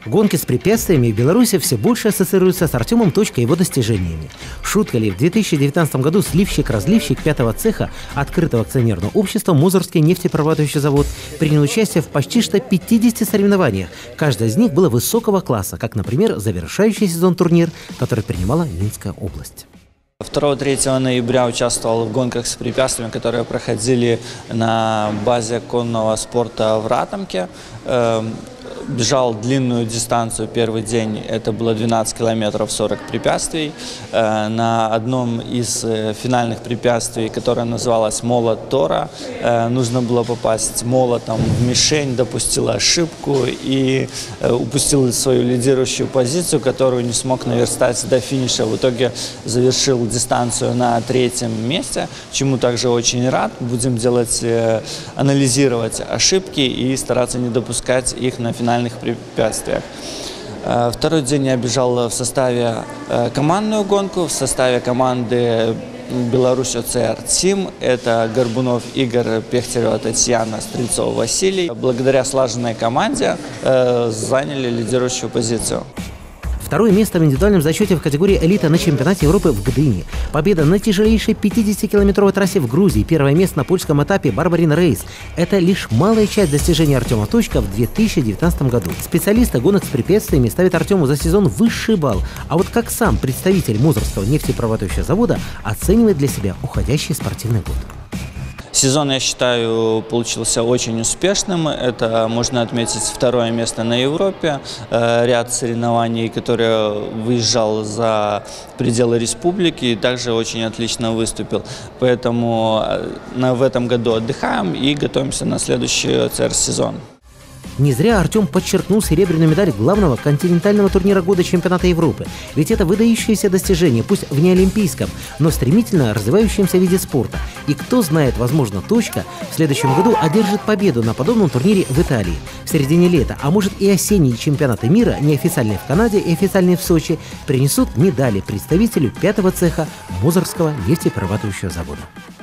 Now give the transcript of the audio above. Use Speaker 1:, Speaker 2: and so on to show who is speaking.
Speaker 1: Гонки с препятствиями в Беларуси все больше ассоциируются с Артемом Точкой и его достижениями. Шутка ли, в 2019 году сливщик-разливщик 5-го цеха открытого акционерного общества «Мозырский нефтеперерабатывающий завод» принял участие в почти что 50 соревнованиях. Каждое из них было высокого класса, как, например, завершающий сезон турнир, который принимала Минская область.
Speaker 2: 2-3 ноября участвовал в гонках с препятствиями, которые проходили на базе конного спорта в Ратомке. Бежал длинную дистанцию первый день, это было 12 километров 40 препятствий. На одном из финальных препятствий, которое называлось «Молот Тора», нужно было попасть молотом в мишень, допустил ошибку и упустил свою лидирующую позицию, которую не смог наверстать до финиша. В итоге завершил дистанцию на 3-м месте, чему также очень рад. Будем анализировать ошибки и стараться не допускать их на финальных препятствиях. Второй день я бежал в составе командную гонку, в составе команды Беларусь ОЦР Тим. Это Горбунов Игорь, Пехтерева Татьяна, Стрельцов Василий. Благодаря слаженной команде заняли лидирующую позицию.
Speaker 1: Второе место в индивидуальном зачете в категории «Элита» на чемпионате Европы в Гдыне. Победа на тяжелейшей 50-километровой трассе в Грузии. Первое место на польском этапе «Барбарин Рейс». Это лишь малая часть достижений Артема Точка в 2019 году. Специалисты гонок с препятствиями ставят Артему за сезон высший балл. А вот как сам представитель Мозырского нефтеперерабатывающего завода оценивает для себя уходящий спортивный год.
Speaker 2: Сезон, я считаю, получился очень успешным. Это можно отметить второе место на Европе, ряд соревнований, которые выезжал за пределы республики и также очень отлично выступил. Поэтому в этом году отдыхаем и готовимся на следующий ОЦР-сезон.
Speaker 1: Не зря Артем подчеркнул серебряную медаль главного континентального турнира года чемпионата Европы. Ведь это выдающееся достижение, пусть в неолимпийском, но стремительно развивающемся виде спорта. И кто знает, возможно, Точка в следующем году одержит победу на подобном турнире в Италии. В середине лета, а может и осенние чемпионаты мира, неофициальные в Канаде и официальные в Сочи, принесут медали представителю 5-го цеха Мозырского нефтеперерабатывающего завода.